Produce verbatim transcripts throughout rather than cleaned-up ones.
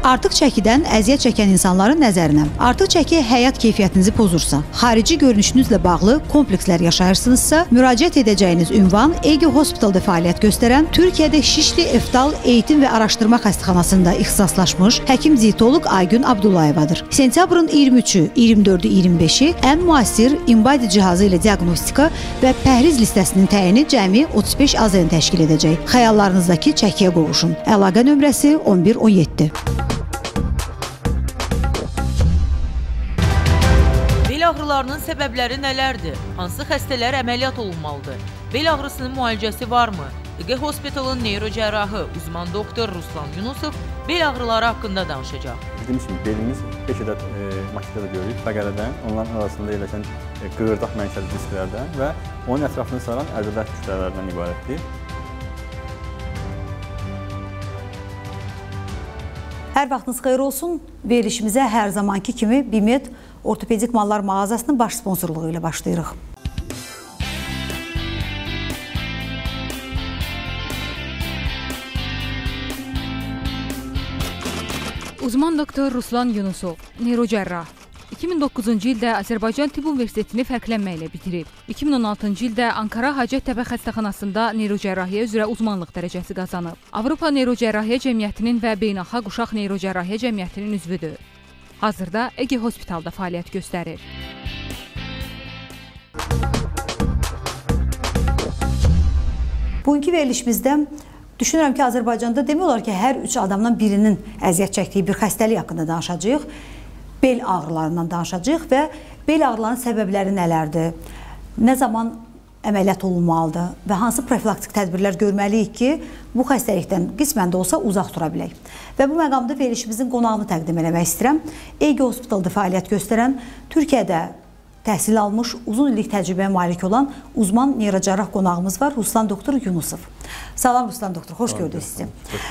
Artıq çəkidən əziyyət çəkən insanların nəzərinə, artıq çəki həyat keyfiyyətinizi pozursa, xarici görünüşünüzlə bağlı komplekslər yaşayırsınızsa, müraciət edəcəyiniz ünvan Ege Hospitalda fəaliyyət göstərən Türkiyədə Şişli Eftal Eğitim və Araşdırma Xəstəxanasında ixtisaslaşmış həkim-dietoloq Aygün Abdullayevadır. Sentyabrın iyirmi üçü, iyirmi dördü, iyirmi beşi ən müasir InBody cihazı ilə diaqnostika və pəhriz listəsinin təyini cəmi otuz beş AZN təşkil edəcək. Xəyallarınızdakı çəkiyə qovuşun. Əlaqə nömrəsi on bir on yeddi. Bel ağrılarının səbəbləri nələrdir? Hansı xəstələr əməliyyat olunmalıdır? Bel ağrısının müalicəsi varmı? Ege Hospitalın neyrocərrahı uzman doktor Ruslan Yunusov bel ağrıları haqqında danışacaq. Bildiğimiz kimi belimiz beş ədəd e, maketdə görürük fəqərədən, onların arasında yerləşən e, qığırdaq mənşəli disklərdən və onun ətrafını saran əzələt kütlələrdən ibarətdir. Hər vaxtınız xeyir olsun. Verilişimizə hər zamanki kimi Bimed Ortopedik Mallar Mağazasının baş sponsorluğu ilə başlayırıq. Uzman doktor Ruslan Yunusov, neyrocərrah. iki min doqquzuncu ildə Azərbaycan Tibb Universitetini fərqlənməklə bitirib. iki min on altıncı ildə Ankara Hacəttepe Xəstəxanasında neyrocərrahiyyə üzrə uzmanlıq dərəcəsi qazanıb. Avropa Neyrocərrahiyyə Cəmiyyətinin və Beynəlxalq Uşaq Neyrocərrahiyyə Cəmiyyətinin üzvüdür. Hazırda Ege Hospitalda fəaliyyət göstərir. Bugünkü verilişimizdə düşünürəm ki, Azərbaycanda demək olar ki, hər üç adamdan birinin əziyyət çəkdiyi bir xəstəlik haqqında danışacağıq. Bel ağrılarından danışacağıq və bel ağrılarının səbəbləri nələrdir? Nə zaman əməliyyat olunmalıdır və hansı profilaktik tədbirlər görməliyik ki, bu xəstəlikdən qismən də olsa uzaq dura bilək. Və bu məqamda verilişimizin qonağını təqdim eləmək istəyirəm. Ege Hospitalda fəaliyyət göstərən, Türkiyədə təhsil almış, uzun illik təcrübəyə malik olan uzman neyrocərrah qonağımız var, Ruslan doktor Yunusov. Salam Ruslan doktor, xoş gördük sizi.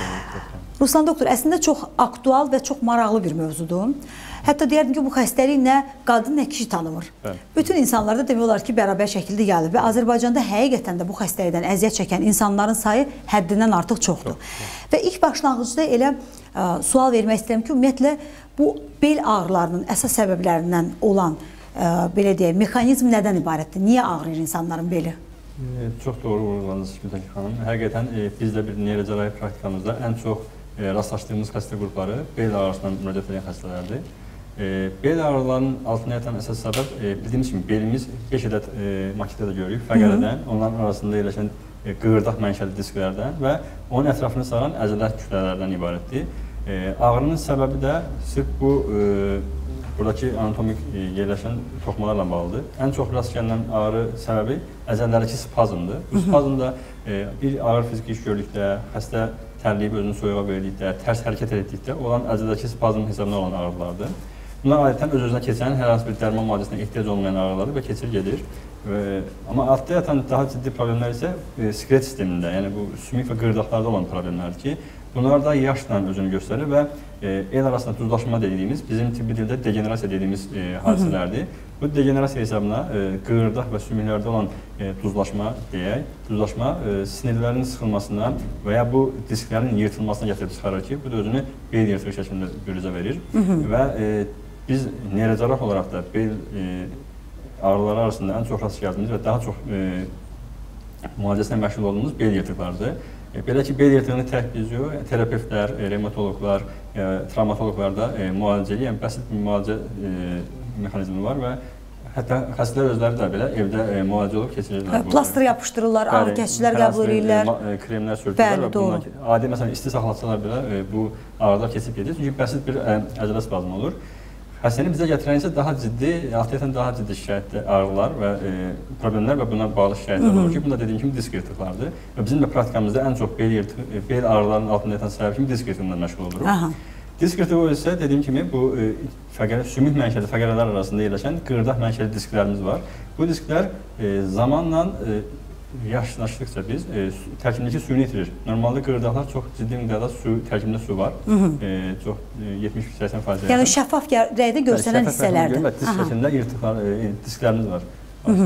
Ruslan doktor, əslində çox aktual və çox maraqlı bir mövzudur. Hətta deyərdim ki, bu xəstəlik nə qadın, nə kişi tanımır. Bəli. Bütün insanlarda demək olar ki, bərabər şəkildə gəlir və Azərbaycanda həqiqətən də bu xəstəlikdən əziyyət çəkən insanların sayı həddindən artıq çoxdur. Çox. Və ilk başlanğıcda elə ə, sual vermək istəyirəm ki, ümumiyyətlə bu bel ağrılarının əsas səbəblərindən olan ə, belə deyək, mexanizm nədən ibarətdir? Niyə ağrıyır insanların beli? E, çox doğru vurguladınız Güldək xanım. Həqiqətən e, biz də bir neyrocərrahi praktikamızda ən çox e, rastlaşdığımız xəstə qrupları bel ağrısından müraciət edən xəstələrdir. E, bel ağrılarının altına yatan əsas səbəb e, bildiyimiz kimi belimiz beş ədəd e, maketdə də görürük fəqərədən, onların arasında yerləşən e, qığırdaq mənşəli disklərdən və onun ətrafını saran əzələt kütlələrdən ibarətdir. E, ağrının səbəbi də sırf bu e, buradakı anatomik e, yerləşən toxumalarla bağlıdır. Ən çox rast gələn ağrı səbəbi əzələlərdəki spazmdır. Bu spazmda e, bir ağır fiziki iş gördükdə, xəstə tərləyib özünü soyuğa verdikdə, tərs hərəkət etdikdə olan əzələdəki spazm hesabına olan ağrılardır. Bunlar adətən öz-özünə keçən hər hansı bir dərman müalicəsinə ehtiyac olmayan ağrılardır və keçir gedir. E, amma altda yatan daha ciddi problemlər isə e, sklet sistemində, yəni bu sümük və qırdaqlarda olan problemlərdir ki, bunlar da yaşla özünü göstərir və e, el arasında duzlaşma dediyimiz, bizim tibbi dildə degenerasiya dediyimiz e, hadisələrdir. Bu degenerasiya hesabına e, qığırdaq və sümüklərdə olan e, duzlaşma deyək, duzlaşma e, sinirlərin sıxılmasına və ya bu disklərin yırtılmasına gətirib çıxarır ki, bu da özünü bel yırtığı şəklində bürüzə verir. Hı -hı. Və e, biz neyrocərrah olaraq da bel e, ağrıları arasında ən çox rast gəldiyimiz və daha çox e, müalicəsinə məşğul olduğumuz bel yırtıqlardır. E, belə ki, bel yırtığını tək biz yox, terapevtlər, e, revmatoloqlar, e, travmatoloqlar da e, müalicə edən bəsit bir müalicə e, mexanizmi var və hətta xəstələr özləri də belə evdə e, müalicə olub keçirirlər. Plastır yapışdırırlar, ağrı kəsicilər qəbul edirlər. E, kremlər sürtürlər və bunlar adi məsələn isti saxlatsalar belə e, bu ağrılar keçib gedir. Çünki bəsit bir e, əzələ spazmı olur. Xəstəni bizə gətirən isə daha ciddi, altiyətən daha ciddi şikayətli ağrılar və e, problemlər və buna bağlı şikayətlər olur ki, bunda dediyim kimi disk yırtıqlardır. Və bizim də praktikamızda ən çox bel, yırtıq, bel ağrılarının altında yatan səbəb kimi disk yırtığından məşğul oluruq. Aha. Disk yırtığı isə dediyim kimi bu e, fəqərə, sümük mənşəli fəqərələr arasında yerləşən qırdaq mənşəli disklərimiz var. Bu disklər e, zamanla e, yaşlaşdıqca biz e, tərkibindəki suyunu itirir. Normalda qırdaqlar çox ciddi miqdarda su, tərkibində su var. Hı -hı. E, çox e, yetmiş səksən faiz. Yəni şəffaf rəydə görsənən hissələrdir. Disk şəklində yırtıqlar, e, disklərimiz var. Hı -hı.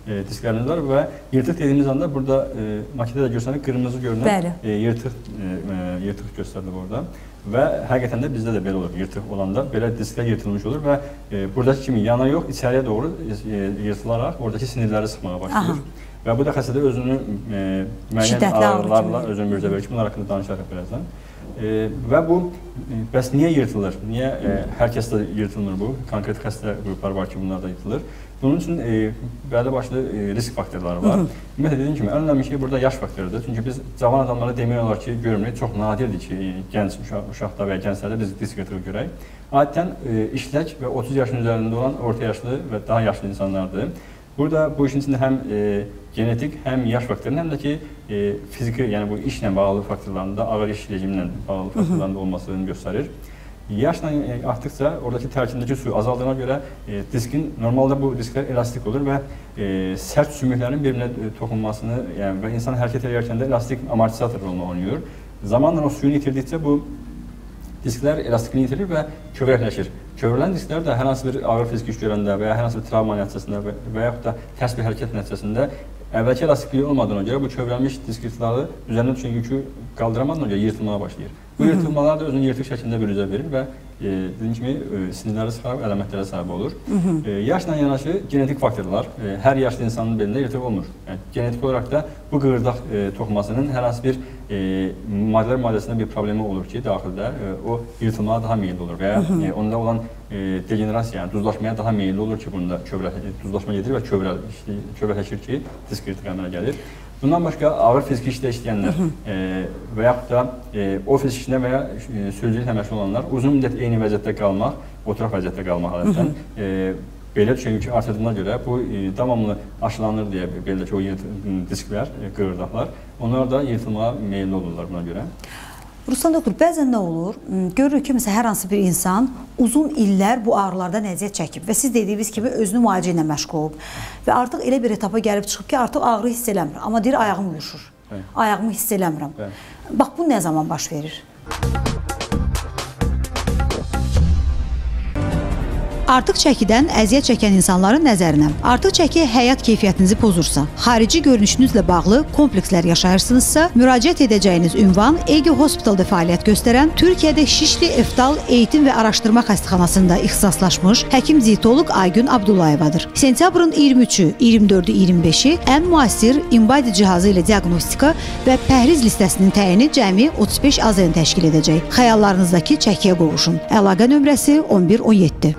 e, disklərimiz var və yırtıq dediyimiz anda burada e, makidə də görsənir, qırmızı görünən e, yırtıq, e, yırtıq göstərilir burada. Və həqiqətən də bizdə də belə olur, yırtıq olanda belə disklər yırtılmış olur və e, buradakı kimi yana yox, içəriyə doğru e, yırtılaraq oradakı sinirləri sıxmağa başlayır. Aha. Və bu da xəstədə özünü e, müəyyən ağrılarla özünü mürizə verir ki, bunlar haqqında danışarıq birazdan. E, və bu, e, bəs niyə yırtılır? Niyə e, hər kəsdə yırtılmır bu? Konkret xəstə qruplar var ki, bunlar da yırtılır. Bunun üçün e, bəli başlı e, risk faktorları var. Ümumiyyətlə dediyim kimi, ən önəmli şey burada yaş faktorudur. Çünki biz cavan adamlara demək olar ki, görmürük, çox nadirdir ki, e, gənc uşaq, uşaqda və ya gənclərdə biz risk faktoru görək. Adətən e, işlək və otuz yaşın üzərində olan orta yaşlı və daha yaşlı insanlardır. Burada bu işin içində həm e, genetik, həm yaş faktorunun, həm də ki e, fiziki, yəni bu işlə bağlı faktorlarında, ağır iş rejimlə bağlı faktorlarında olmasını göstərir. Yaşla e, artdıqca oradakı tərkibindəki su azaldığına görə e, diskin, normalda bu disklər elastik olur və e, sərt sümüklərin bir-birinə e, toxunmasını yəni, və insan hərəkət edərkən də elastik amortizator rolunu oynayır. Zamanla o suyunu itirdikcə bu disklər elastikliyi itirir və kövrəkləşir. Kövrələn disklər də hər hansı bir ağır fiziki iş görəndə və ya hər hansı bir travma nəticəsində və, və yaxud da tərs bir hərəkət nəticəsində əvvəlki elastikliyi olmadığına görə bu kövrəlmiş disk yırtıqları üzərinə düşən yükü qaldıramadığına görə yırtılmağa başlayır. Bu yırtılmalar da özünü yırtıq şəklində bürüzə verir və e, dediyim kimi e, sinirləri sıxaraq əlamətlərə səbəb olur. E, yaşla yanaşı genetik faktorlar, e, hər yaşlı insanın belində yırtıq olmur. Yəni, genetik olaraq da bu qığırdaq e, toxumasının hər hansı bir e, maddələr maddəsində bir problemi olur ki, daxildə e, o yırtılmağa daha meyilli olur və ya e, onda olan e, degenerasiya, yəni duzlaşmaya daha meyilli olur ki, bunda kövrə, duzlaşma gedir və kövrə, işte, kövrələşir ki, disk yırtıq əmələ gəlir. Bundan başqa ağır fiziki işlə işləyənlər e, və yaxud da e, ofis işində və ya e, sürücülüklə məşğul olanlar uzun müddət eyni vəziyyətdə qalmaq, oturaq vəziyyətdə qalmaq adətən e, belə düşən yükü artırdığına görə bu e, davamlı aşılanır deyə beldəki o disklər, e, qığırdaqlar, onlar da yırtılmağa meyilli olurlar buna görə. Ruslan doktor, bəzən nə olur? Görürük ki, məsələn, hər hansı bir insan uzun illər bu ağrılardan əziyyət çəkib və siz dediyiniz kimi özünü müalicə ilə məşğul olub və artıq elə bir etapa gəlib çıxıb ki, artıq ağrı hiss eləmir, amma deyir, ayağım uyuşur, evet. Ayağımı hiss eləmirəm. Evet. Bax, bu nə zaman baş verir? Artıq çəkidən əziyyət çəkən insanların nəzərinə, artıq çəki həyat keyfiyyətinizi pozursa, xarici görünüşünüzlə bağlı komplekslər yaşayırsınızsa, müraciət edəcəyiniz ünvan Ege Hospitalda fəaliyyət göstərən Türkiyədə Şişli Eftal Eğitim və Araşdırma Xəstəxanasında ixtisaslaşmış həkim dietoloq Aygün Abdullayevadır. Sentyabrın iyirmi üçü, iyirmi dördü, iyirmi beşi ən müasir InBody cihazı ilə diaqnostika və pəhriz listəsinin təyini cəmi otuz beş AZN təşkil edəcək. Xəyallarınızdakı çəkiyə qovuşun. Əlaqə nömrəsi on bir on yeddi.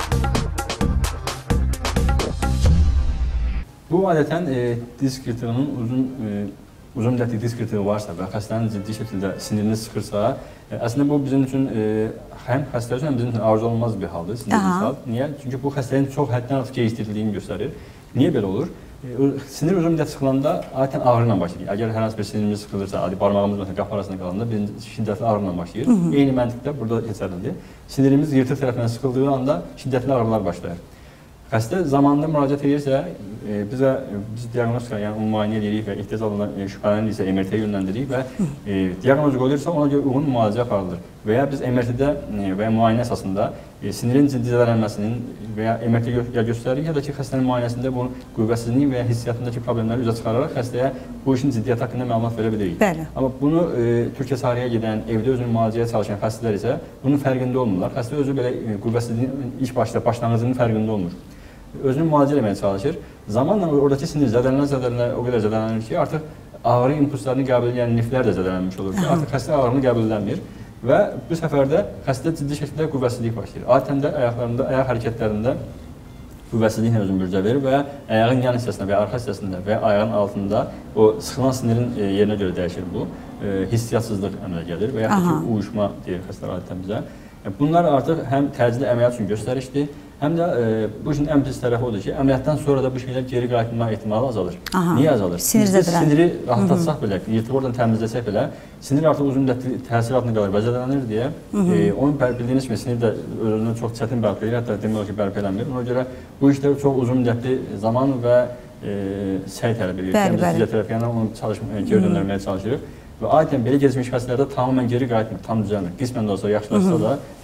Bu adətən e, disk yırtığının uzun e, uzun müddətli disk yırtığı varsa və xəstənin ciddi şəkildə sinirini sıxırsa, e, əslində bu bizim üçün e, həm xəstələr üçün həm bizim üçün arzu olunmaz bir haldır, sinirli hal. Niyə? Çünki bu xəstəliyin çox həddən artıq gecikdirdiyini göstərir. Niyə belə olur? E, sinir uzun müddət sıxılanda adətən ağrı ilə başlayır. Əgər hər hansı bir sinirimiz sıxılırsa, adi barmağımız məsələn qapı arasında qalanda birinci şiddətli ağrı ilə başlayır. Hı -hı. Eyni məntiqdə burada keçərlidir. Sinirimiz yırtıq tərəfindən sıxıldığı anda şiddətli ağrılar başlayır. Xəstə zamanında müraciət edirsə, e, bizə biz diaqnostika, yəni onu müayinə edirik və ehtiyac alınan e, şübhələnirsə M R T-yə yönləndiririk və e, diaqnoz qoyulursa ona görə uyğun müalicə aparılır. Və ya biz M R T-də e, və ya müayinə əsasında e, sinirin ciddi zədələnməsinin və ya M R T ya göstəririk, ya da ki, xəstənin müayinəsində bu qüvvəsizliyin və ya hissiyatındakı problemləri üzə çıxararaq xəstəyə bu işin ciddiyyəti haqqında məlumat verə bilirik. Bəli. Amma bunu e, Türkiyə sahəyə gedən, evdə özünü müalicəyə çalışan xəstələr isə bunun fərqində olmurlar. Xəstə özü belə e, qüvvəsizliyin ilk başda başlanğıcının fərqində olmur. Özünü müalicə etməyə çalışır. Zamanla oradakı sinir zədələnə-zədələnə o qədər zədələnir ki, artıq ağrı impulslarını qəbul edən liflər də zədələnmiş olur ki, artıq xəstə ağrını qəbul edəmir və bu səfərdə xəstə ciddi şəkildə qüvvəsizlik başlayır. Adətən də ayaqlarında, ayaq hərəkətlərində qüvvəsizliklə özünü bürüzə verir və ayağın yan hissəsində və ya arxa hissəsində və ya ayağın altında o sıxılan sinirin yerinə görə dəyişir bu. Hissiyatsızlıq əmələ gəlir və ya ki, uyuşma deyir xəstələr adətən bizə. Bunlar artıq həm təcili əməliyyat üçün göstərişdir, həm də e, bu işin ən pis tərəfi odur ki, əməliyyatdan sonra da bu şeylər geri qayıtma ehtimalı azalır. Aha. Niyə azalır? Sinir Biz siniri rahatlatsaq belə, yırtığı oradan təmizləsək belə, sinir artıq uzun müddətli təsir altında qalır, vəzələnir deyə. E, onun bildiyiniz kimi sinir də özünü çox çətin bərpa edir, hətta demək olar ki, bərpa eləmir. Ona görə bu işlər çox uzun müddətli zaman və e, səy tələb edir. Bəli, bəli. Fizioterapiyanla onu çalışma, geri döndərməyə çalışırıq. Və adətən belə gecikmiş xəstələrdə tamamən geri qayıtmır, tam düzəlmir. Qismən də olsa yaxşılaşsa da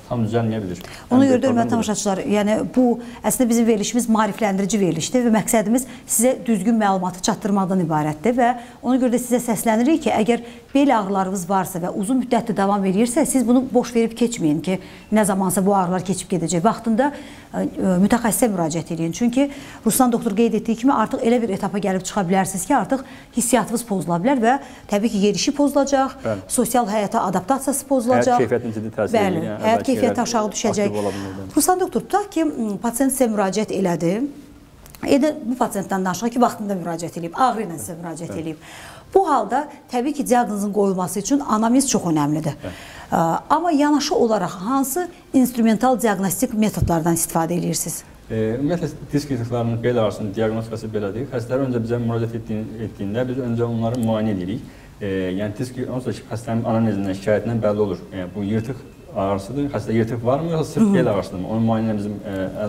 tam düzəlməyə bilir. Ona görə də hörmətli tamaşaçılar, yəni bu əslində bizim verilişimiz maarifləndirici verilişdir və məqsədimiz sizə düzgün məlumatı çatdırmaqdan ibarətdir və ona görə də sizə səslənirik ki, əgər bel ağrılarınız varsa və uzun müddətli davam edirsə, siz bunu boş verib keçməyin ki, nə zamansa bu ağrılar keçib gedəcək. Vaxtında mütəxəssisə müraciət edin. Çünki Ruslan doktor qeyd etdiyi kimi artıq elə bir etapa gəlib çıxa bilərsiniz ki, artıq hissiyatınız pozula bilər və təbii ki, yerişi pozulacaq, bəli, sosial həyata adaptasiyası pozulacaq. Həyat keyfiyyətin ciddi təsiri. Bəli, yəni, həyat keyfiyyəti aşağı düşəcək. Ruslan doktor, tutaq ki, pasiyent sizə müraciət elədi. Edə bu pasiyentdən danışaq ki, vaxtında müraciət edib, ağrı ilə sizə müraciət edib. Bu halda təbii ki, diaqnozun qoyulması üçün anamnez çox önəmlidir. Amma yanaşı olaraq hansı instrumental diaqnostik metodlardan istifadə edirsiniz? Ümumiyyətlə, disk yırtıqlarının bel ağrısının diaqnostikası belədir. Xəstələr öncə bizə müraciət etdiyində biz öncə onları müayinə edirik. Yəni, disk xəstənin anamnezindən, şikayətindən bəlli olur. Bu yırtıq ağrısıdır. Xəstə yırtıq varmı, yoxsa sırf bel ağrısıdır? Onun müayinə bizim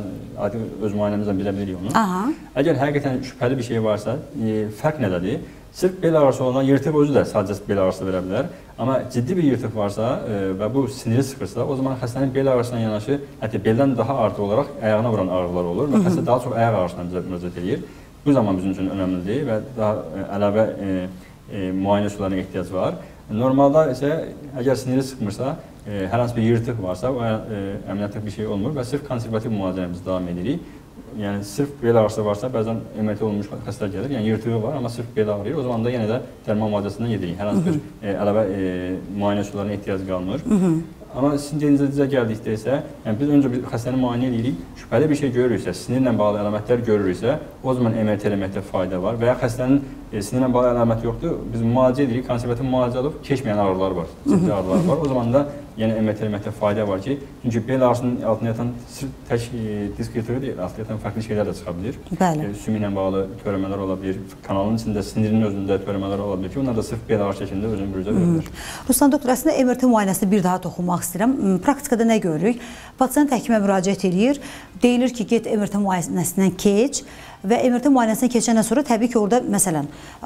öz müayinəmizdən bilə bilirik onu. Əgər həqiqətən şübhəli bir şey varsa, fərq nədədir? Sırf bel ağrısı olan yırtıq özü də sadəcə bel ağrısı verə bilər. Amma ciddi bir yırtıq varsa və bu siniri sıxırsa, o zaman xəstənin bel ağrısından yanaşı, hətta beldən daha artıq olaraq ayağına vuran ağrılar olur və xəstə daha çox ayaq ağrısından bizə müraciət edir. Bu zaman bizim üçün önəmlidir və daha əlavə müayinə üsullarına ehtiyac var. Normalda isə əgər siniri sıxmırsa, hər hansı bir yırtıq varsa, əməliyyatlık bir şey olmur və sırf konservativ müalicəyə biz davam edirik. Yəni, sırf bel ağrısı varsa, bəzən M R T olunmuş xəstələr gəlir, yəni yırtığı var, amma sırf bel ağrıyır. O zaman da yenə də dərman müalicəsindən yedirik. Hər hansı bir əlavə müayinə üsullarına ehtiyac qalmır. Amma sizin denizə gəldikdə isə, yəni biz öncə xəstəni müayinə edirik, şübhəli bir şey görürüksə, sinirlə bağlı əlamətlər görürüksə, o zaman M R T eləməkdə fayda var və ya xəstənin sinirlə bağlı əlamət yoxdur, biz müalicə edirik, konservativ müalicə alıb keçməyən ağrılar var, ciddi ağrılar var. O zaman da yəni M R T eləməkdə fayda var ki, çünki bel ağrısının altına yatan tək disk yırtığı deyil, altına yatan fərqli şeylər də çıxa bilir. Sümü ilə bağlı törəmələr ola bilir, kanalın içində, sinirinin özündə törəmələr ola bilir ki, onlar da sırf bel ağrı şəklində özünü bürüzə verə bilir. Ruslan doktor, əslində M R T müayinəsində bir daha toxunmaq istəyirəm. Praktikada nə görürük? Pasiyent həkimə müraciət edir, deyilir ki, get M R T müayinəsindən keç və M R T müayinəsindən keçəndən sonra təbii ki, orada məsələn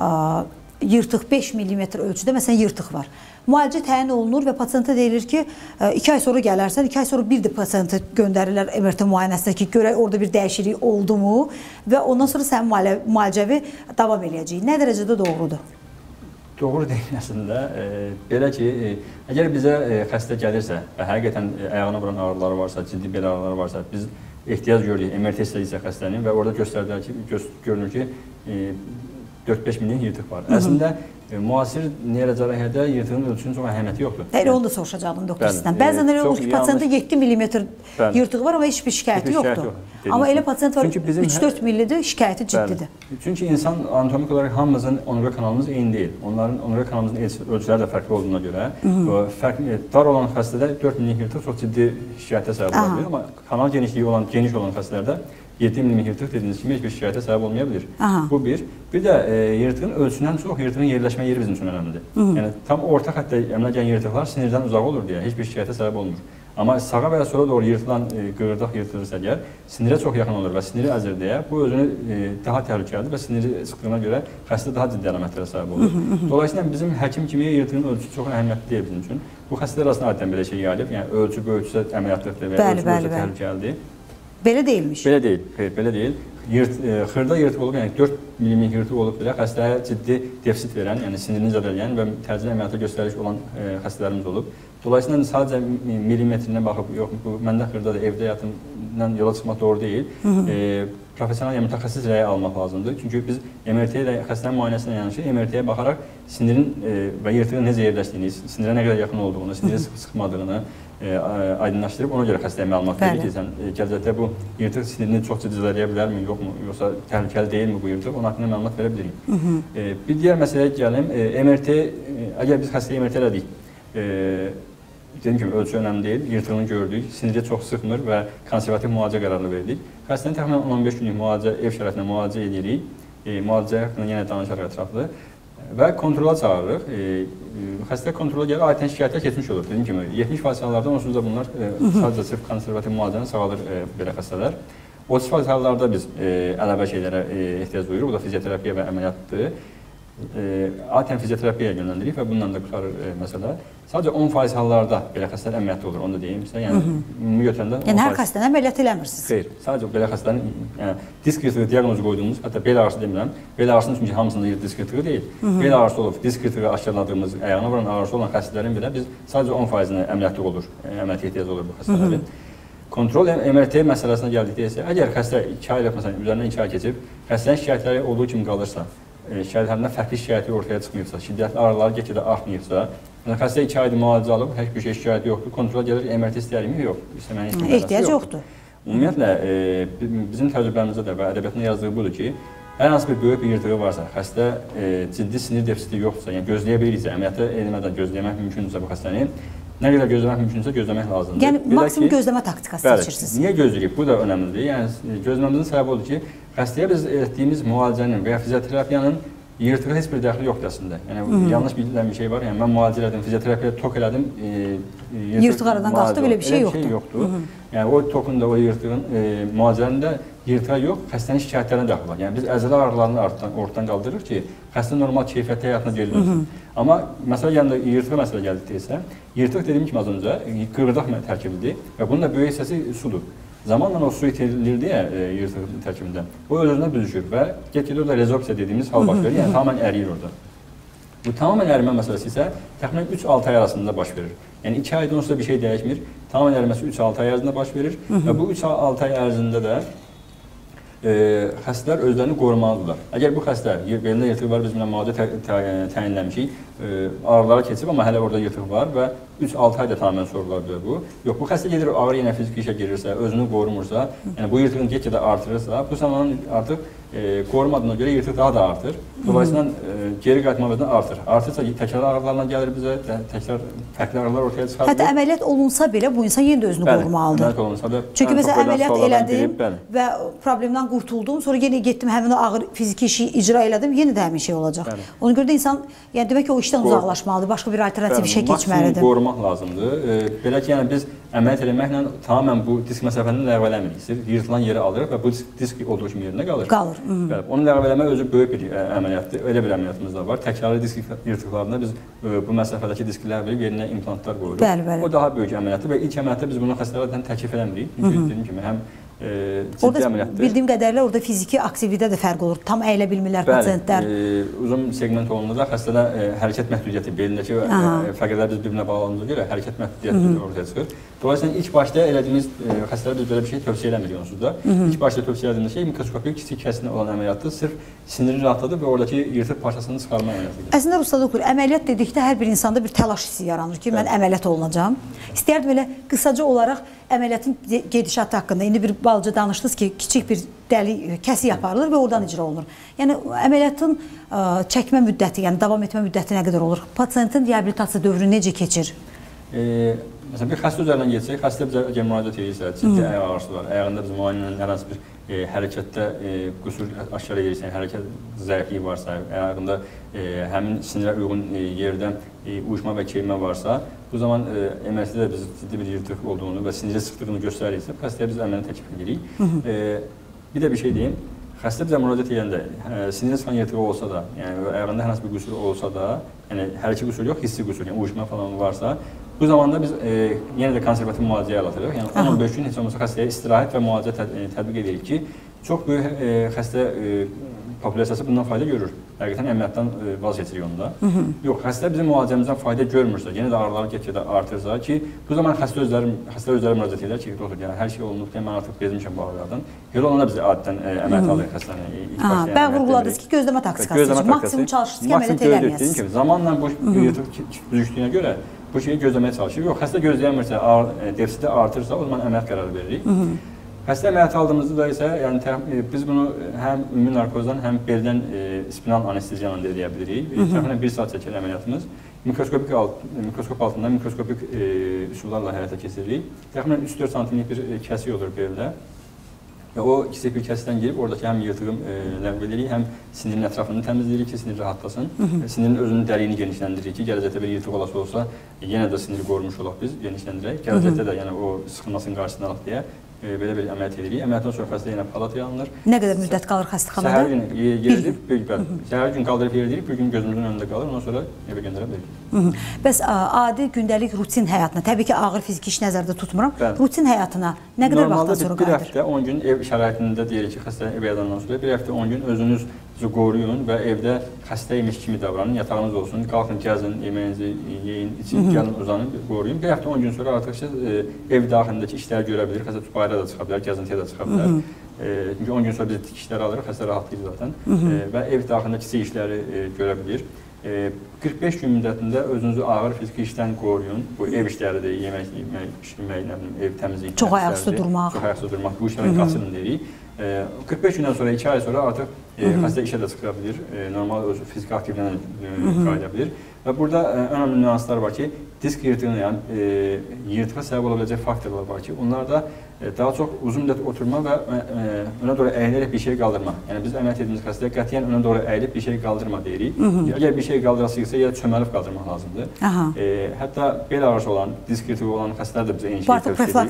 yırtıq beş millimetr ölçüdə məsələn yırtıq var. Müalicə təyin olunur və pasiyentə deyilir ki, iki ay sonra gələrsən, iki ay sonra bir də pasiyentə göndərirlər M R T müayinəsinə ki, görək orada bir dəyişiklik oldu mu və ondan sonra sənin müalicəvi davam edəcək. Nə dərəcədə doğrudur? Doğru deyil əslində. Belə ki, əgər bizə xəstə gəlirsə və həqiqətən ayağına vuran ağrıları varsa, ciddi bel ağrıları varsa, biz ehtiyac görürük, M R T istəyirsə xəstənin və orada göstərdilər ki, görünür ki, dörd-beş milyon yırtıq var. Əslində, müasir neyrocərrahiyyədə yırtığın ölçünün çox əhəmiyyəti yoxdur. Elə onu da soruşacaqdım doktor sizdən. Bəzən elə olur ki, pasiyentdə yeddi millimetr yırtığı var, amma heç bir şikayəti yoxdur. Amma elə pasiyent var, üç-dörd millidir, şikayəti ciddidir. Çünki insan anatomik olaraq hamımızın onurğa kanalımız eyni deyil. Onların onurğa kanalımızın ölçüləri də fərqli olduğuna görə, dar olan xəstədə dörd milyon yırtıq çox ciddi şikayətə səbəb ola bilir, amma kanal genişliyi olan, geniş olan xəstələrdə yeddi milyon yırtıq dediyiniz kimi heç bir şikayətə səbəb olmaya bilir. Bu bir. Bir də yırtığın ölçündən çox yırtığın yerləşmə yeri bizim üçün önəmlidir. Yəni, tam orta xəttə əmələ gələn yırtıqlar sinirdən uzaq olur deyə heç bir şikayətə səbəb olmur. Amma sağa və ya sola doğru yırtılan qığırdaq yırtılırsa əgər, sinirə çox yaxın olur və siniri əzir deyə, bu özünü daha təhlükəlidir və siniri sıxdığına görə xəstə daha ciddi əlamətlərə səbəb olur. Dolayısıyla bizim həkim kimi yırtığın ölçüsü çox əhəmiyyətli deyil bizim üçün. Bu xəstələr arasında adətən belə şey yayılıb, yəni ölçü bu ölçüsə əməliyyatlıqdır və ya ölçü bu ölçüsə təhlükəlidir. Belə deyilmiş. Belə deyil, xeyr, belə deyil. Yırt, e, xırda yırtıq olub, yəni dörd milimetr yırtıq olub belə xəstəyə ciddi defisit verən, yəni sinirini zədələyən və təcili əməliyyata göstəriş olan e, xəstələrimiz olub. Dolayısıyla sadəcə milimetrinə baxıb, yox, bu məndə xırdadır, evdə yatımdan yola çıxmaq doğru deyil. E, professional, yəni mütəxəssis rəyi almaq lazımdır. Çünki biz M R T ilə xəstənin müayinəsinə yanaşı M R T-yə baxaraq sinirin e, və yırtığın necə yerləşdiyini, sinirə nə qədər yaxın olduğunu, siniri sıxmadığını E, aydınlaşdırıb, ona görə xəstəyə məlumat verir ki, sən e, gələcəkdə bu yırtıq sinirini çox ciddi zədələyə bilərmi, yoxmu, yoxsa təhlükəli deyilmi bu yırtıq, onun haqqında məlumat verə bilirik. E, bir digər məsələyə gəlim, e, M R T, e, əgər biz xəstəyə M R T elədik, e, dediyim kimi ölçü önəmli deyil, yırtığını gördük, siniri çox sıxmır və konservativ müalicə qərarını verdik. Xəstəni təxminən on on beş günlük müalicə, ev şəraitində müalicə edirik, e, müalicə haqqında yenə danışarıq ətraflı. Və kontrola çağırırıq. E, xəstə kontrola gəlir, adətən şikayətlər keçmiş olur. Dediyim kimi, yetmiş faiz hallarda onsuz da bunlar e, sadəcə sırf konservativ müalicəni sağalır e, belə xəstələr. otuz faiz hallarda biz e, əlavə şeylərə e, ehtiyac duyuruq. Bu da fizioterapiya və əməliyyatdır. adətən fizioterapiyaya yönləndiririk və bununla da qurtarır e, məsələ. Sadəcə on faiz hallarda belə xəstələr əməliyyatlı olur, onu da deyim sizə. Yəni, ümumi götürəndə yəni hər xəstəni əməliyyat eləmirsiniz? Xeyr, sadəcə belə xəstələrin yəni, disk yırtığı diaqnozu qoyduğumuz, hətta bel ağrısı demirəm, bel ağrısının çünki hamısında disk yırtığı deyil. Hı -hı. Bel ağrısı olub, disk yırtığı aşkarladığımız, ayağına vuran ağrısı olan xəstələrin belə biz sadəcə on faizini əməliyyatlı olur, əməliyyat ehtiyacı olur bu xəstələrin. Kontrol M R T məsələsinə gəldikdə isə, əgər xəstə iki aylıq, məsələn, üzərindən iki ay keçib, xəstənin şikayətləri olduğu kimi qalırsa, şikayətlərindən fərqli şikayəti ortaya çıxmayıbsa, şiddətli ağrıları get-gedə artmayıbsa, xəstə iki aydır müalicə alıb, heç bir şey şikayəti yoxdur, kontrola gəlir, M R T istəyərimi? Yox. Ehtiyac yoxdur. Ümumiyyətlə, e, bizim təcrübəmizdə də və ədəbiyyatında yazdığı budur ki, hər hansı bir böyük bir yırtığı varsa, xəstə e, ciddi sinir defisiti yoxdursa, yəni gözləyə bilirsə, əməliyyatı eləmədən gözləmək mümkündürsə bu xəstəni, nə qədər gözləmək mümkünsə gözləmək lazımdır. Yəni, maksimum gözləmə taktikası seçirsiniz. Niyə gözləyirik? Bu da önəmlidir. Yəni, gözləməmizin səbəbi odur ki, xəstəyə biz etdiyimiz müalicənin və ya fizioterapiyanın yırtığı heç bir dəxli yoxdur əslində. Yəni, Hı -hı. yanlış bildirilən bir şey var. Yəni, mən müalicə elədim, fizioterapiya tok elədim. E, yırtıq aradan qalxdı, belə bir şey yoxdur. Bir şey yoxdur. Hı -hı. Yəni, o tokun da, o yırtığın e, müalicənin də yırtığa yox, xəstənin şikayətlərinə daxil var. Yəni, biz əzələ ağrılarını ortadan qaldırır ki, xəstə normal keyfiyyətli həyatına geri dönsün. Amma məsələ gəlində, yırtığa məsələ gəldikdə isə, yırtıq dediyim kimi az öncə qırırdaq tərkibidir və bunun da böyük hissəsi sudur. Zamanla o su itirilir deyə e, yırtıq tərkibində. O öz-özünə büzüşür və get-gedə orada rezorpsiya dediyimiz hal baş verir, yəni tamamən əriyir orada. Bu tamamən ərimə məsələsi isə təxminən üç altı ay arasında baş verir. Yəni iki aydan onsuz da bir şey dəyişmir. Tamamən əriməsi üç altı ay ərzində baş verir Hı -hı. və bu üç altı ay ərzində də e, xəstələr özlərini qorumalıdırlar. Əgər bu xəstə, belində yırtığı var, biz müalicə təyinləmişik, e, ağrılara keçib, amma hələ orada yırtıq var və üç altı ayda tamamən sorulur bu. Yox, bu xəstə gedir, ağır yenə fiziki işə girirsə, özünü qorumursa, yəni bu yırtığın get-gedə artırırsa, bu zaman artıq e, qorumadığına görə yırtıq daha da artır. Dolayısıyla e, geri qayıtma vəzni artır. Artırsa təkrar ağrılarla gəlir bizə, təkrar fərqli ağrılar ortaya çıxardır. Hətta əməliyyat olunsa belə bu insan yenə də özünü qorumalıdır. Bəli, əməliyyat olunsa da. Çünki məsələn əməliyyat elədim və problemdən qurtuldum, sonra yenə getdim həmin o ağır fiziki işi icra elədim, yenə də həmin şey olacaq. Bəli. Ona görə də insan, yəni demək ki, o işdən uzaqlaşmalıdır, başqa bir alternativ işə keçməlidir. Maksimum qorumaq lazımdır. E, belə ki, yəni biz əməliyyat eləməklə tamamən bu disk məsafəni ləğv eləmirik. Yırtılan yeri alırıq və bu disk, disk olduğu kimi yerində qalır. Qalır. Bəli, onu ləğv eləmək özü böyük bir əməliyyatdır. Öyle bir əməliyyatımız da var. Təkrarlı disk yırtıqlarında biz e, bu məsafədəki diski ləğv edib yerinə implantlar qoyuruq. Bəli, bəli. O daha böyük əməliyyatdır və ilk əməliyyatda biz bunu xəstələrdən təklif eləmirik. Çünki dediyim kimi həm e, ciddi orada əməliyyatdır. Bildiyim qədərilə orada fiziki aktivlidə də fərq olur. Tam əylə bilmirlər pasiyentlər. Bəli, e, uzun segment olanda da xəstədə e, hərəkət məhdudiyyəti, belindəki e, fəqərlər biz bir-birinə bağlandığımıza görə hərəkət məhdudiyyəti ortaya çıxır. Dolayısıyla ilk başda elədiyimiz e, xəstələrə biz belə bir şey tövsiyə eləmirik onsuz da. İlk başda tövsiyə edildiğimiz şey mikroskopik kiçik kəsinə olan əməliyyatdır. Sırf siniri rahatladır və oradakı yırtıq parçasını çıxarma əməliyyatıdır. Əslində Ruslan okur, əməliyyat dedikdə hər bir insanda bir təlaş hissi yaranır ki, mən əməliyyat olunacağam. İstəyərdim elə qısaca olaraq əməliyyatın gedişatı haqqında. İndi bir balaca danışdınız ki, kiçik bir dəli kəsik yaparılır və oradan icra olunur. Yəni əməliyyatın ə, çəkmə müddəti, yəni davam etmə müddəti nə qədər olur? Pasiyentin reabilitasiya dövrü necə keçir? E, Məsələn, bir xəstə üzərindən geçsək, xəstə bizə əgər müraciət edirsə, ciddi ayaq ağrısı var, ayağında biz müayinə hər hansı bir e, hərəkətdə e, qüsur aşkar edirsə, yəni, hərəkət zəifliyi varsa, ayağında e, həmin sinirə uyğun e, yerdə e, uyuşma və keymə varsa, bu zaman e, M R T-də biz ciddi bir yırtıq olduğunu və siniri sıxdığını göstərirsə, xəstəyə biz əməliyyat təklif edirik. E, bir də bir şey deyim, xəstə bizə müraciət edəndə e, siniri sıxan yırtığı olsa da, yəni ayağında hər hansı bir qüsur olsa da, yəni hərəkət qüsur yox, hissi qüsur, yəni uyuşma falan varsa, bu zamanda biz e, yenə də konservativ müalicəyə əl atırıq. Yəni on on beş gün heç olmasa xəstəyə istirahət və müalicə tət, e, tətbiq edirik ki, çox böyük e, xəstə e, populyasiyası bundan fayda görür. Həqiqətən əməliyyatdan e, vaz keçirik onda. Hı -hı. Yox, xəstə bizim müalicəmizdən fayda görmürsə, yenə də ağrıları get-gedə artırsa ki, bu zaman xəstə özləri xəstə özləri müraciət edir ki, doktor, yəni hər şey olunub deyə mən artıq bezmişəm bu ağrılardan. Elə olanda biz adətən e, əməliyyat alırıq xəstəni. Bəli, vurğuladınız ki, gözləmə taktikası. Maksimum çalışırsınız ki, əməliyyat eləməyəsiniz. Zamanla bu yırtıq büzüşdüyünə görə bu şeyi gözləməyə çalışırıq. Yox, xəstə gözləyəmirsə, defisiti artırsa, o zaman əməliyyat qərarı veririk. Hı -hı. Xəstə əməliyyat aldığımızda isə, yəni biz bunu həm ümumi narkozdan, həm beldən e, spinal anesteziya ilə eləyə bilirik. Təxminən bir saat çəkir əməliyyatımız. Mikroskopik alt, mikroskop altında mikroskopik e, üsullarla həyata keçiririk. Təxminən üç dörd santimlik bir e, kəsik olur beldə. Və o kiçik bir kəsikdən girib oradakı həm yırtığı e, ləğv edirik, həm sinirin ətrafını təmizləyirik ki, sinir rahatlasın. Hı -hı. Sinirin özünün dəliyini genişləndiririk ki, gələcəkdə bir yırtıq olası olsa, e, yenə də siniri qorumuş olaq biz, genişləndirək. Gələcəkdə də yəni o sıxılmasının qarşısını alaq deyə. e, belə bir əməliyyat edirik. Əməliyyatdan sonra xəstə yenə palataya alınır. Nə qədər müddət qalır xəstəxanada? Səhər gün yeridib, bir, bəli, səhər gün qaldırıb yeridirik, bir gün gözümüzün önündə qalır, ondan sonra evə göndərə bilirik. Bəs adi gündəlik rutin həyatına, təbii ki, ağır fiziki iş nəzərdə tutmuram, bəli, rutin həyatına nə qədər vaxtdan sonra qayıdır? Normalda bir həftə, on gün ev şəraitində deyirik ki, xəstə ev yadandan sonra bir həftə, on gün özünüz qoruyun və evdə xəstəymiş kimi davranın, yatağınız olsun, qalxın, gəzin, yeməyinizi yeyin, için, gəlin, uzanın, qoruyun. Bir həftə, on gün sonra artıq siz e, ev daxilindəki işləri görə bilir, xəstə bayra da çıxa bilər, gəzintiyə də çıxa bilər. E, çünki on gün sonra biz tikişləri alırıq, xəstə rahatlayır zaten e, və ev daxilində kiçik işləri e, görə bilir. E, qırx beş gün müddətində özünüzü ağır fiziki işdən qoruyun. Bu ev işləridir, yemək, yemək, pişirmək, nə bilim, ev təmizliyi. Çox ayaqüstə durmaq. Çox ayaqüstə durmaq. Bu işləri qaçırın deyirik. E, qırx beş gündən sonra, iki ay sonra artıq e, xəstə işə də çıxıra bilir, e, normal öz fiziki aktivliyə e, qayıda bilir. Və burada e, önəmli nüanslar var ki, disk yırtığına, yəni e, yırtığa səbəb ola biləcək faktorlar var ki, onlar da e, daha çox uzun müddət oturma və e, önə doğru əyilərək bir şey qaldırma. Yəni biz əməliyyat etdiyimiz xəstəyə qətiyyən önə doğru əyilib bir şey qaldırma deyirik. Əgər bir şey qaldırasıysa, ya çöməlib qaldırmaq lazımdır. E, hətta bel ağrısı olan, disk yırtığı olan xəstələr də bizə eyni şeyi tövsiyə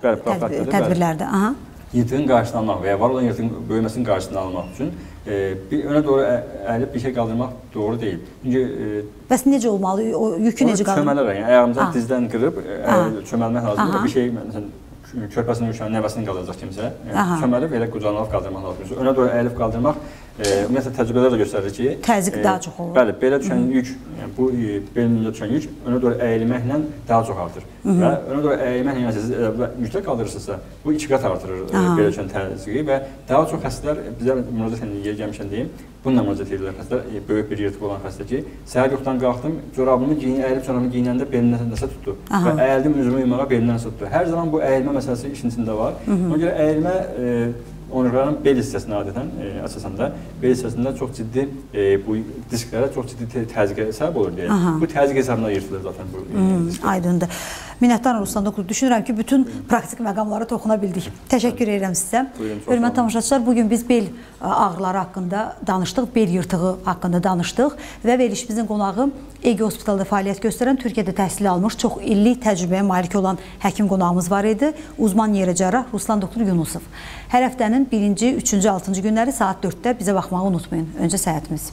edir. Tədbirlərdə. Yırtığın qarşısını almaq və ya var olan yırtığın böyüməsinin qarşısını almaq üçün e, bir önə doğru əyilib bir şey qaldırmaq doğru deyil. Çünki e, bəs necə olmalı? O yükü necə qaldırmaq? Çömələrək, yəni ayağımızı dizdən qırıb çöməlmək lazımdır. Bir şey məsələn körpəsinin uşağın nəvəsini qaldıracaq kimsə, yəni, çöməlib elə qucağına qaldırmaq lazımdır. Önə doğru əyilib qaldırmaq E, ümumiyyətlə təcrübələr də göstərir ki, təzyiq e, daha çox olur. Bəli, belə düşən yük, yəni bu e, belinizdə düşən yük önə doğru əyilməklə daha çox artır. Hı -hı. Və önə doğru əyilməklə yəni siz e, mütləq qaldırırsınızsa, bu iki qat artırır e, belə düşən təzyiqi və daha çox xəstələr bizə müraciət edən yer gəlmişən deyim, bununla müraciət edirlər xəstələr, e, böyük bir yırtıq olan xəstə ki, səhər yuxudan qalxdım, corabımı giyin, əyilib corabımı giyinəndə belimdən nəsə tutdu və əyildim üzümü yumağa belimdən nəsə tutdu. Hər zaman bu əyilmə məsələsi işin içində var. Hı -hı. Ona görə əyilmə e, onurların bel hissəsində adətən e, əsasında bel hissəsində çox ciddi e, bu disklərə çox ciddi təzyiqə səbəb olur deyə. Bu təzyiq hesabına yırtılır zaten bu e, disklər. Aydındır. Minnətdaram Ruslan doktor. Düşünürəm ki, bütün praktik məqamlara toxuna bildik. Təşəkkür edirəm sizə. Hörmətli tamaşaçılar, bugün biz bel ağrıları haqqında danışdıq, bel yırtığı haqqında danışdıq və verilişimizin qonağı Ege Hospitalda fəaliyyət göstərən, Türkiyədə təhsil almış, çox illik təcrübəyə malik olan həkim qonağımız var idi. Uzman yerə cərrah Ruslan doktor Yunusov. Hər həftənin birinci, üçüncü, altıncı günləri saat dörddə bizə baxmağı unutmayın. Öncə səhətimiz.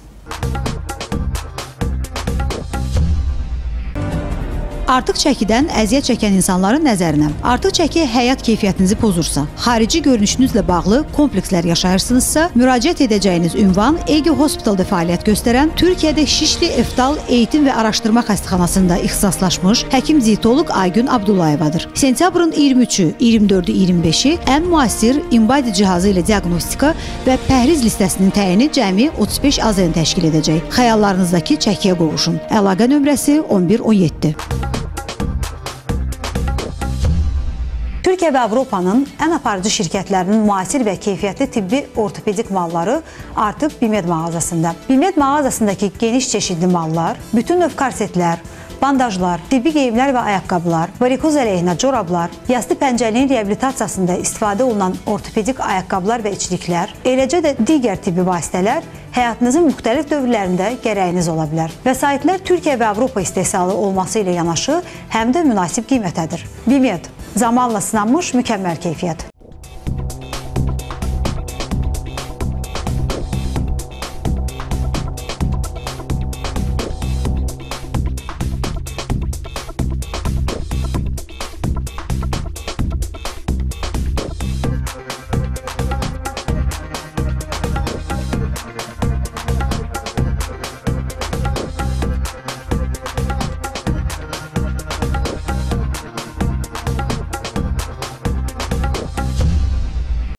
Artıq çəkidən əziyyət çəkən insanların nəzərinə, artıq çəki həyat keyfiyyətinizi pozursa, xarici görünüşünüzlə bağlı komplekslər yaşayırsınızsa, müraciət edəcəyiniz ünvan Ege Hospitalda fəaliyyət göstərən Türkiyədə Şişli Eftal Eğitim və Araşdırma Xəstəxanasında ixtisaslaşmış həkim dietoloq Aygün Abdullayevadır. Sentyabrın iyirmi üçü, iyirmi dördü, iyirmi beşi ən müasir InBody cihazı ilə diaqnostika və pəhriz listəsinin təyini cəmi otuz beş A Z N təşkil edəcək. Xəyallarınızdakı çəkiyə qovuşun. Əlaqə nömrəsi on bir on yeddi. Türkiyə və Avropanın ən aparıcı şirkətlərinin müasir və keyfiyyətli tibbi ortopedik malları artıq Bimed mağazasında. Bimed mağazasındakı geniş çeşidli mallar, bütün növ korsetlər, bandajlar, tibbi geyimlər və ayaqqabılar, varikoz əleyhinə corablar, yastı pəncəliyin reabilitasiyasında istifadə olunan ortopedik ayaqqabılar və içliklər, eləcə də digər tibbi vasitələr həyatınızın müxtəlif dövrlərində gərəyiniz ola bilər. Vəsaitlər Türkiyə və Avropa istehsalı olması ilə yanaşı, həm də münasib qiymətədir. Bimed, zamanla sınanmış mükəmməl keyfiyyət.